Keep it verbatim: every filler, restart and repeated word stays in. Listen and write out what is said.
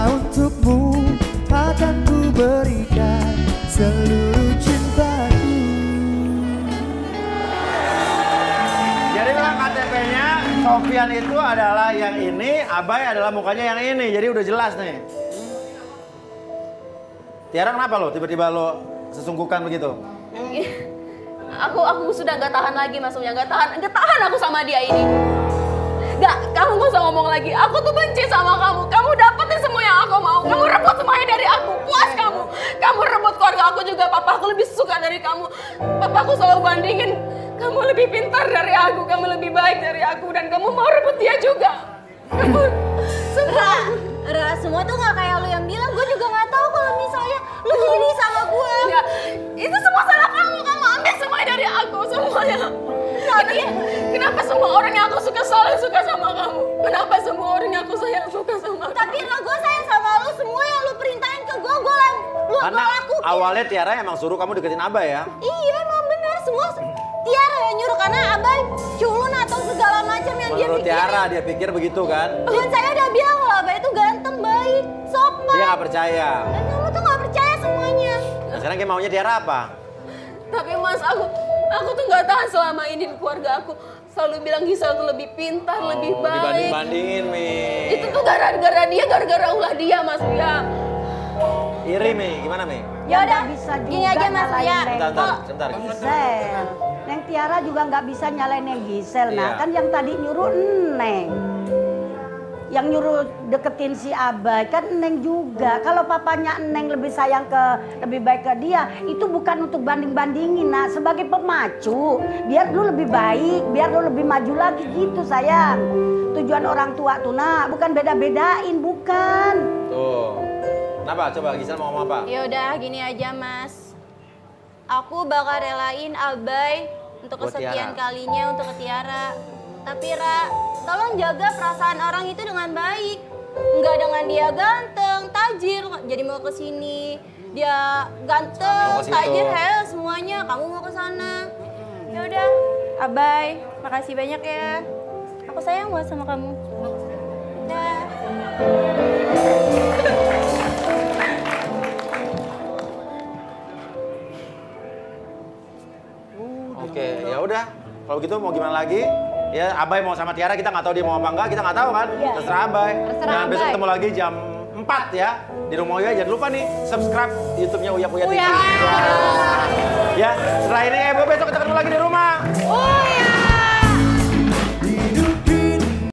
untukmu akan ku berikan seluruh cintaku. Jadi memang K T P-nya Sofyan itu adalah yang ini, Abai adalah mukanya yang ini. Jadi udah jelas nih. Tiara kenapa lo tiba-tiba lo sesungguhkan begitu? Aku aku sudah nggak tahan lagi maksudnya nggak tahan nggak tahan aku sama dia ini. Nggak, kamu nggak usah ngomong lagi. Aku tuh benci sama kamu. Kamu dapetin semua yang aku mau. Kamu rebut semuanya dari aku. Puas kamu. Kamu rebut keluarga aku juga. Papa aku lebih suka dari kamu. Papa aku selalu bandingin. Kamu lebih pintar dari aku. Kamu lebih baik dari aku. Dan kamu mau rebut dia juga. Kamu semua. Ra, semua tuh nggak kayak lu yang bilang. Gue juga nggak tahu kalau misalnya lu iri sama gue. Ya, itu semua salah kamu. Kamu ambil semuanya dari aku. Semuanya. Tapi kenapa semua orang yang aku suka selalu suka sama kamu? Kenapa semua orang yang aku sayang suka sama kamu? Tapi Ra, gue sayang sama lu. Semua yang lu perintahin ke gue, gue lang lu Karena gue lakuin. awalnya Tiara emang suruh kamu deketin Abai ya? Iya emang bener. Semua Tiara yang nyuruh. Karena Abai culun atau segala macam yang dia Menurut pikirin. Tiara dia pikir begitu kan? Dan saya udah bilang loh, Abai itu ganteng, baik, sopan. Dia gak percaya. Dan kamu tuh gak percaya semuanya. Nah, sekarang kayak maunya Tiara apa? Tapi Mas, aku aku tuh nggak tahan selama ini di keluarga aku. Selalu bilang Gisel tuh lebih pintar, Oh, lebih baik. dibanding-bandingin, Mi. Itu tuh gara-gara dia, gara-gara ulah dia, Mas ya. Iri, Mi. Gimana, Mi? Ya udah, bisa juga gini aja Mas nyalain ya. Neng Bentar, bentar, bentar. Gisel. Neng Tiara juga nggak bisa nyalain Neng Gisel. Nah Iya. kan yang tadi nyuruh Neng. Yang nyuruh deketin si Abai kan Neng juga. Kalau papanya Neng lebih sayang ke, lebih baik ke dia, itu bukan untuk banding-bandingin. Nah sebagai pemacu, biar lu lebih baik, biar lu lebih maju lagi gitu sayang. Tujuan orang tua tuh nak, bukan beda-bedain, bukan. Tuh. Kenapa? Coba Gisel mau ngomong apa? Ya udah gini aja Mas. Aku bakal relain Abai untuk Buat kesekian Tiara. kalinya untuk ke Tiara. Tapi Ra, tolong jaga perasaan orang itu dengan baik. Enggak dengan dia ganteng, tajir, jadi mau ke sini. Dia ganteng, Mau ke situ. tajir, hell semuanya. Kamu mau ke sana. Ya udah, Abai, makasih banyak ya. Aku sayang banget sama kamu. Dah. Oke, ya udah. Kalau gitu mau gimana lagi? Ya Abai mau sama Tiara, kita nggak tahu dia mau apa enggak, kita nggak tahu kan? Iya. Terserah Abai. Terserah Dan besok Abai. ketemu lagi jam empat ya di Rumah Uya. Jangan lupa nih subscribe YouTube-nya Uya Puya T V. Uya. Ya, setelah ini eh besok kita ketemu lagi di rumah. Oh,